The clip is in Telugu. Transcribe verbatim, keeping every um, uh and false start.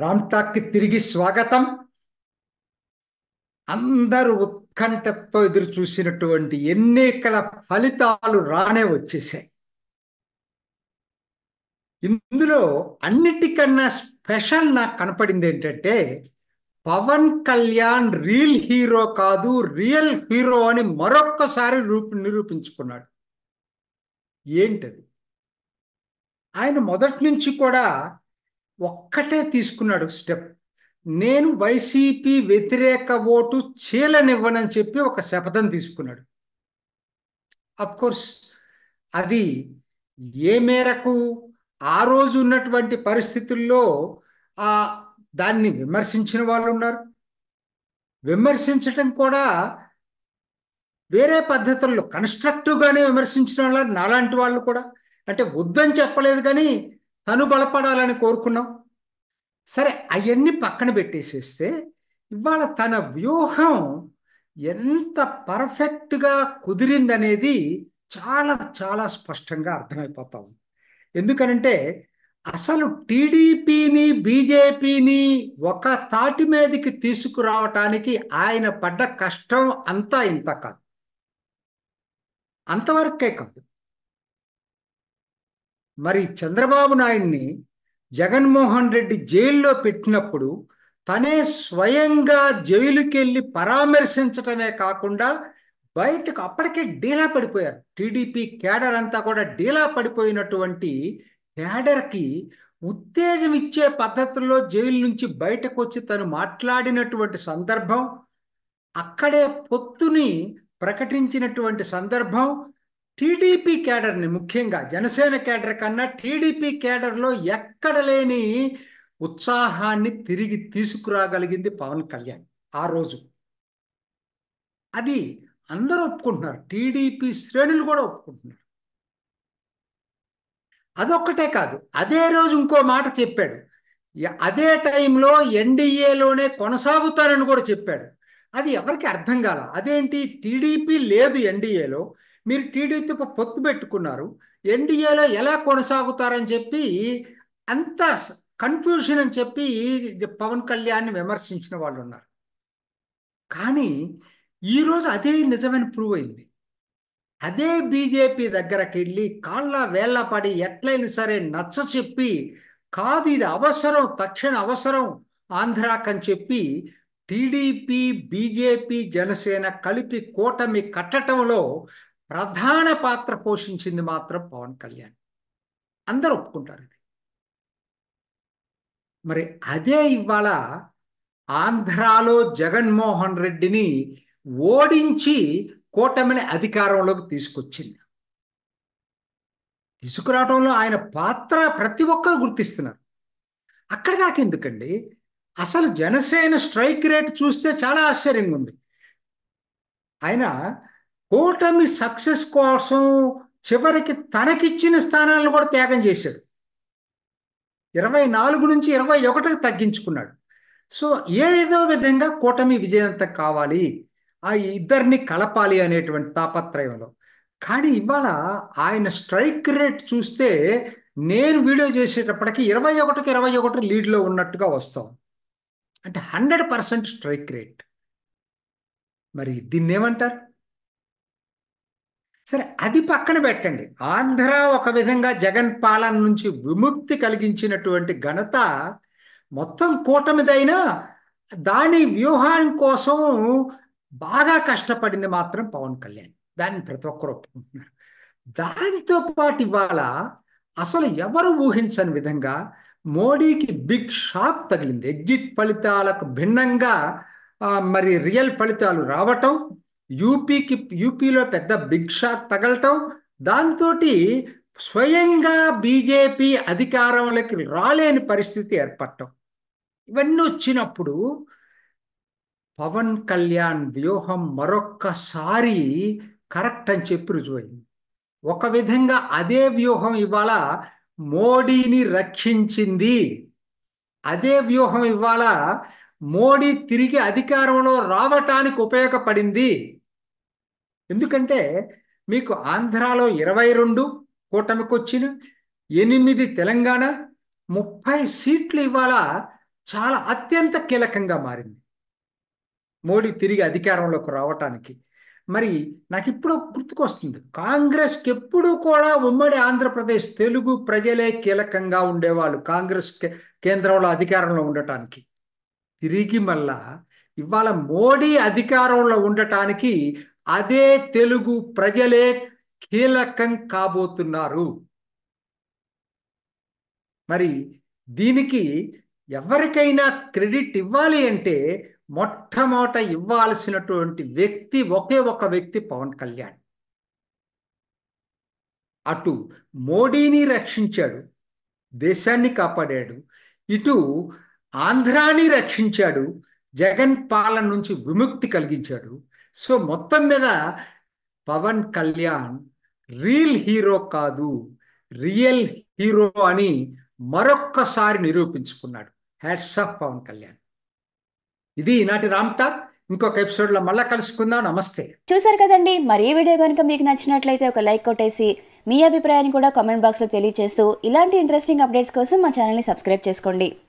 రామ్ టాక్ కి తిరిగి స్వాగతం. అందరూ ఉత్కంఠతో ఎదురు చూసినటువంటి ఎన్నికల ఫలితాలు రానే వచ్చేసాయి. ఇందులో అన్నిటికన్నా స్పెషల్ నాకు కనపడింది ఏంటంటే, పవన్ కళ్యాణ్ రియల్ హీరో కాదు, రియల్ హీరో అని మరొక్కసారి రూపు నిరూపించుకున్నాడు. ఏంటది? ఆయన మొదటి నుంచి కూడా ఒక్కటే తీసుకున్నాడు స్టెప్. నేను వైసీపీ వ్యతిరేక ఓటు చీలనివ్వనని చెప్పి ఒక శపథం తీసుకున్నాడు. అఫ్ కోర్స్ అది ఏ మేరకు ఆ రోజు ఉన్నటువంటి పరిస్థితుల్లో ఆ దాన్ని విమర్శించిన వాళ్ళు ఉన్నారు. విమర్శించటం కూడా వేరే పద్ధతుల్లో కన్స్ట్రక్టివ్గానే విమర్శించిన వాళ్ళు నాలాంటి వాళ్ళు కూడా. అంటే వద్దని చెప్పలేదు, కానీ తను బలపడాలని కోరుకున్నాం. సరే, అవన్నీ పక్కన పెట్టేసేస్తే ఇవాళ తన వ్యూహం ఎంత పర్ఫెక్ట్గా కుదిరిందనేది చాలా చాలా స్పష్టంగా అర్థమైపోతా ఉంది. ఎందుకనంటే అసలు టీడీపీని బీజేపీని ఒక తాటి మీదకి తీసుకురావటానికి ఆయన పడ్డ కష్టం అంతా ఇంత కాదు, అంతవరకే కాదు. మరి చంద్రబాబు నాయుడిని జగన్మోహన్ రెడ్డి జైల్లో పెట్టినప్పుడు తనే స్వయంగా జైలుకి వెళ్ళి పరామర్శించటమే కాకుండా బయటకు అప్పటికే డీలా పడిపోయారు. టీడీపీ క్యాడర్ అంతా కూడా డీలా పడిపోయినటువంటి క్యాడర్కి ఉత్తేజం ఇచ్చే పద్ధతుల్లో జైలు నుంచి బయటకు వచ్చి తను మాట్లాడినటువంటి సందర్భం, అక్కడే పొత్తుని ప్రకటించినటువంటి సందర్భం, టీడీపీ క్యాడర్ని, ముఖ్యంగా జనసేన క్యాడర్ కన్నా టీడీపీ క్యాడర్లో ఎక్కడ లేని ఉత్సాహాన్ని తిరిగి తీసుకురాగలిగింది పవన్ కళ్యాణ్ ఆ రోజు. అది అందరూ ఒప్పుకుంటున్నారు, టీడీపీ శ్రేణులు కూడా ఒప్పుకుంటున్నారు. అదొక్కటే కాదు, అదే రోజు ఇంకో మాట చెప్పాడు. అదే టైంలో ఎన్డీఏలోనే కొనసాగుతారని కూడా చెప్పాడు. అది ఎవరికి అర్థం కాల. అదేంటి, టీడీపీ లేదు ఎన్డీఏలో, మీరు టీడీపీతో పొత్తు పెట్టుకున్నారు, ఎన్డీఏలో ఎలా కొనసాగుతారని చెప్పి అంత కన్ఫ్యూషన్ అని చెప్పి పవన్ కళ్యాణ్ని విమర్శించిన వాళ్ళు ఉన్నారు. కానీ ఈరోజు అదే నిజమైన ప్రూవ్ అయింది. అదే బీజేపీ దగ్గరకు వెళ్ళి కాళ్ళ వేళ్ళ పడి ఎట్లయినా సరే నచ్చ చెప్పి, కాదు ఇది అవసరం, తక్షణ అవసరం ఆంధ్రాకని చెప్పి టీడీపీ బీజేపీ జనసేన కలిపి కూటమి కట్టడంలో ప్రధాన పాత్ర పోషించింది మాత్రం పవన్ కళ్యాణ్. అందరూ ఒప్పుకుంటారు ఇది. మరి అదే ఇవాళ ఆంధ్రాలో జగన్మోహన్ రెడ్డిని ఓడించి కూటమిని అధికారంలోకి తీసుకొచ్చింది. తీసుకురావడంలో ఆయన పాత్ర ప్రతి ఒక్కరు గుర్తిస్తున్నారు. అక్కడ దాకా ఎందుకండి, అసలు జనసేన స్ట్రైక్ రేట్ చూస్తే చాలా ఆశ్చర్యంగా ఉంది. ఆయన కూటమి సక్సెస్ కోసం చివరికి తనకిచ్చిన స్థానాలను కూడా త్యాగం చేశాడు. ఇరవై నాలుగు నుంచి ఇరవై ఒకటికి తగ్గించుకున్నాడు. సో ఏదో విధంగా కూటమి విజయవంతం కావాలి, ఆ ఇద్దరిని కలపాలి అనేటువంటి తాపత్రయంలో. కానీ ఇవాళ ఆయన స్ట్రైక్ రేట్ చూస్తే నేను వీడియో చేసేటప్పటికి ఇరవై ఒకటికి ఇరవై ఒకటి లీడ్లో ఉన్నట్టుగా వస్తాం. అంటే హండ్రెడ్ పర్సెంట్ స్ట్రైక్ రేట్. మరి దీన్ని ఏమంటారు? సరే, అది పక్కన పెట్టండి. ఆంధ్ర ఒక విధంగా జగన్ పాలన నుంచి విముక్తి కలిగించినటువంటి ఘనత మొత్తం కూటమిదైనా దాని వ్యూహాం కోసం బాగా కష్టపడింది మాత్రం పవన్ కళ్యాణ్. దాన్ని ప్రతి ఒక్కరు ఒప్పుకుంటున్నారు. దాంతో పాటు ఇవాళ అసలు ఎవరు ఊహించని విధంగా మోడీకి బిగ్ షాక్ తగిలింది. ఎగ్జిట్ ఫలితాలకు భిన్నంగా మరి రియల్ ఫలితాలు రావటం, యూపీకి యూపీలో పెద్ద బిగ్ షాక్ తగలటం, దాంతో స్వయంగా బీజేపీ అధికారంలోకి రాలేని పరిస్థితి ఏర్పడటం, ఇవన్నీ వచ్చినప్పుడు పవన్ కళ్యాణ్ వ్యూహం మరొక్కసారి కరెక్ట్ అని చెప్పి రుజువైంది. ఒక విధంగా అదే వ్యూహం ఇవాళ మోడీని రక్షించింది. అదే వ్యూహం ఇవాళ మోడీ తిరిగి అధికారంలో రావటానికి ఉపయోగపడింది. ఎందుకంటే మీకు ఆంధ్రాలో ఇరవై రెండు కూటమికి వచ్చిన, ఎనిమిది తెలంగాణ, ముప్పై సీట్లు ఇవాళ చాలా అత్యంత కీలకంగా మారింది మోడీ తిరిగి అధికారంలోకి రావటానికి. మరి నాకు ఇప్పుడు గుర్తుకొస్తుంది, కాంగ్రెస్కి ఎప్పుడు కూడా ఉమ్మడి ఆంధ్రప్రదేశ్ తెలుగు ప్రజలే కీలకంగా ఉండేవాళ్ళు కాంగ్రెస్ కేంద్రంలో అధికారంలో ఉండటానికి. తిరిగి మళ్ళా ఇవాళ మోడీ అధికారంలో ఉండటానికి అదే తెలుగు ప్రజలే కీలకం కాబోతున్నారు. మరి దీనికి ఎవరికైనా క్రెడిట్ ఇవ్వాలి అంటే మొట్టమొదట ఇవ్వాల్సినటువంటి వ్యక్తి ఒకే ఒక వ్యక్తి పవన్ కళ్యాణ్. అటు మోడీని రక్షించాడు, దేశాన్ని కాపాడాడు, ఇటు ఆంధ్రాని రక్షించాడు, జగన్ పాలన నుంచి విముక్తి కలిగించాడు. సో మొత్తం మీద పవన్ కళ్యాణ్ రియల్ హీరో కాదు, రియల్ హీరో అని మరొక్కసారి నిరూపించుకున్నాడు. Hats off Pawan Kalyan. ఇది ఈనాటి రామ్ టాక్. ఇంకొక ఎపిసోడ్లో మళ్ళా కలుసుకుందాం. నమస్తే. చూసారు కదండి, మరి ఈ వీడియో కనుక మీకు నచ్చినట్లయితే ఒక లైక్ కొట్టేసి మీ అభిప్రాయాన్ని కూడా కామెంట్ బాక్స్లో తెలియజేస్తూ ఇలాంటి ఇంట్రెస్టింగ్ అప్డేట్స్ కోసం మా ఛానల్ని సబ్స్క్రైబ్ చేసుకోండి.